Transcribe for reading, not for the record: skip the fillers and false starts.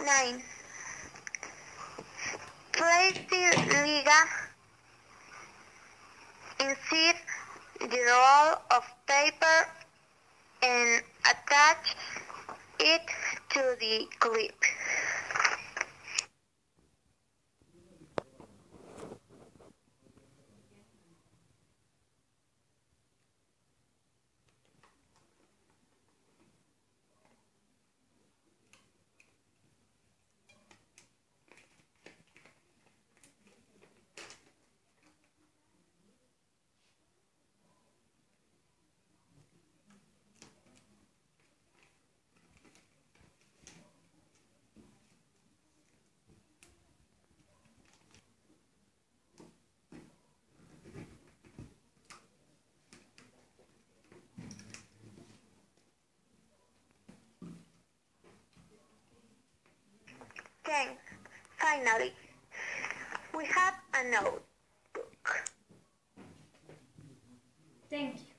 9. Place the liga inside the roll of paper and attach it to the clip. Finally, we have a notebook. Thank you.